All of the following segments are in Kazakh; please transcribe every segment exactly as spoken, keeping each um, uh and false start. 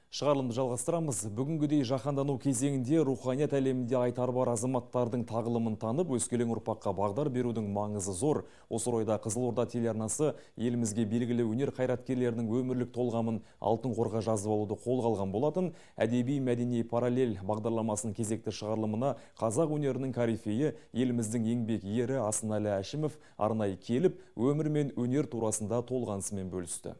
Шығарылымды жалғастырамыз. Бүгінгідей жаһандану кезеңінде руханият әлемінде айтары бар азаматтардың тағылымын танып, өскелең ұрпаққа бағдар берудің маңызы зор. Осы орайда Қызылорда телеарнасы елімізге белгілі өнер қайраткерлерінің өмірлік толғамын алтын қорға жазып алуды қолға алған болатын. Әдеби мәдени параллель бағдарламасының кезекті шығарылымына қазақ өнерінің корифейі, еліміздің еңбек ері Асанәлі Әшімов арнайы келіп, өмір мен өнер турасында толғанысымен бөлісті.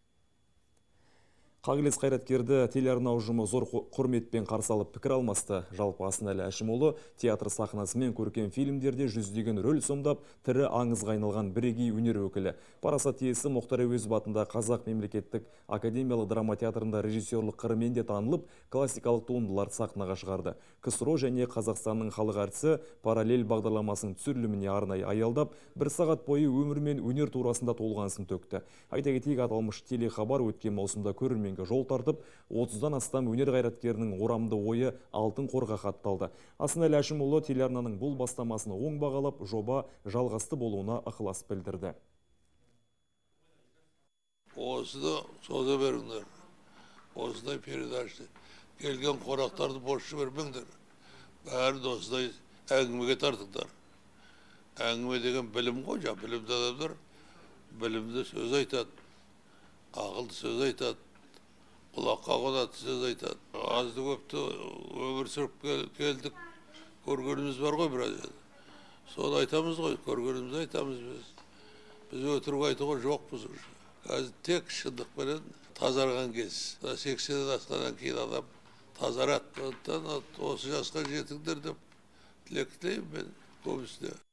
Қағылез қайраткерді телеарна ұжымы зор құрметпен қарсы алып пікір алмасты. Жалпы Асанәлі Әшімұлы театр сахнасы мен көркем фильмдерде жүздеген рөл сомдап, тірі аңызға айналған бірегей өнер өкілі. Парасат иесі Мұхтар Әуезов атындағы Қазақ мемлекеттік академиялық драма театрында режиссерлік қырымен де танылып, классикалық туындыларды сахнаға шығарды. КСРО және Қазақстанның халық әртісі параллель бағдарламасының түсіріліміне арнайы аялдап, бір сағат бойы өмір мен өнер турасында толғанысын төкті. Айта кетейік, аталмыш телехабар өткен маусымда көрерменге жол тартып, отыздан астам өнер қайраткерінің орамды ойы алтын қорға хатталды. Асанәлі Әшімұлы телеарнаның бұл бастамасını оң бағалап, жоба жалғасты болуына ықылас білдірді. Осыны соза беріңдер. Осындай передачты келген қорақтарды босшы бермеңдер. Бәрін осындай әңгімеге тартыңдар. Әңгіме деген білім ғой, жа білімді адамдар білімді сөз айтады, ақылды сөз айтады, құлаққа қонатын сөз айтады. Азды көпті өмір сүріп келдік, көргеніміз бар ғой біраз. Соны айтамыз ғой, көргенімізді айтамыз біз. Біз өтірік айтуға жоқпыз. Қазір тек шындық берен тазарған кез. сексеннен асқаннан кейін адам тазарады. Осы жасқа жетіңдер деп тілек тілеймін мен көбісіне.